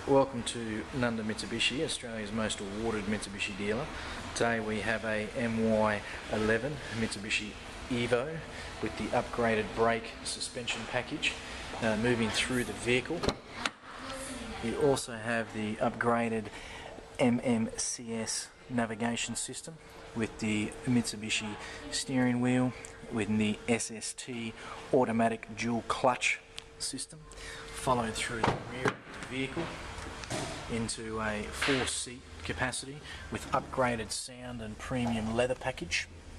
Welcome to Nundah Mitsubishi, Australia's most awarded Mitsubishi dealer. Today we have a MY11 Mitsubishi Evo with the upgraded brake suspension package moving through the vehicle. You also have the upgraded MMCS navigation system with the Mitsubishi steering wheel with the SST automatic dual clutch system, followed through the rear of the vehicle into a 4-seat capacity with upgraded sound and premium leather package.